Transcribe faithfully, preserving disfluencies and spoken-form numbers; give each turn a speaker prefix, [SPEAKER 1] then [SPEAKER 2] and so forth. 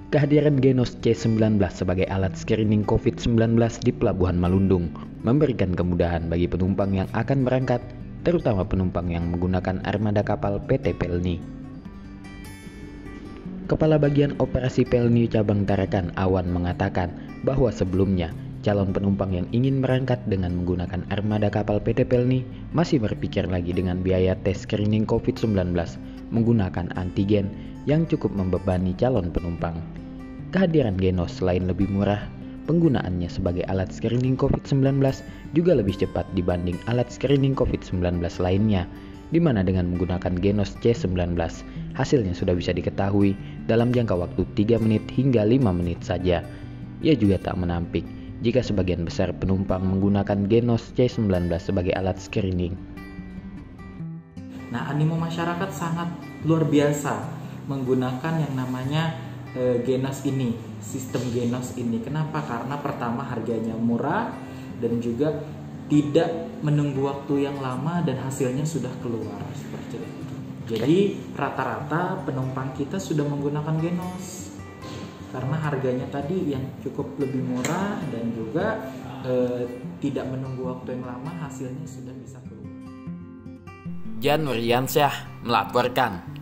[SPEAKER 1] Kehadiran Genos C sembilan belas sebagai alat screening covid sembilan belas di Pelabuhan Malundung memberikan kemudahan bagi penumpang yang akan berangkat, terutama penumpang yang menggunakan armada kapal P T Pelni. Kepala Bagian Operasi Pelni Cabang Tarakan Awan mengatakan bahwa sebelumnya calon penumpang yang ingin berangkat dengan menggunakan armada kapal P T Pelni masih berpikir lagi dengan biaya tes screening covid sembilan belas menggunakan antigen yang cukup membebani calon penumpang. Kehadiran Genos selain lebih murah, penggunaannya sebagai alat screening covid sembilan belas juga lebih cepat dibanding alat screening covid sembilan belas lainnya, di mana dengan menggunakan Genos C sembilan belas, hasilnya sudah bisa diketahui dalam jangka waktu tiga menit hingga lima menit saja. Ia juga tak menampik jika sebagian besar penumpang menggunakan Genos C sembilan belas sebagai alat screening.
[SPEAKER 2] Nah, animo masyarakat sangat luar biasa menggunakan yang namanya e, Genos ini, sistem Genos ini. Kenapa? Karena pertama harganya murah dan juga tidak menunggu waktu yang lama dan hasilnya sudah keluar seperti itu. Jadi rata-rata penumpang kita sudah menggunakan Genos karena harganya tadi yang cukup lebih murah dan juga e, tidak menunggu waktu yang lama, hasilnya sudah bisa keluar.
[SPEAKER 3] Jan Nuryansyah melaporkan.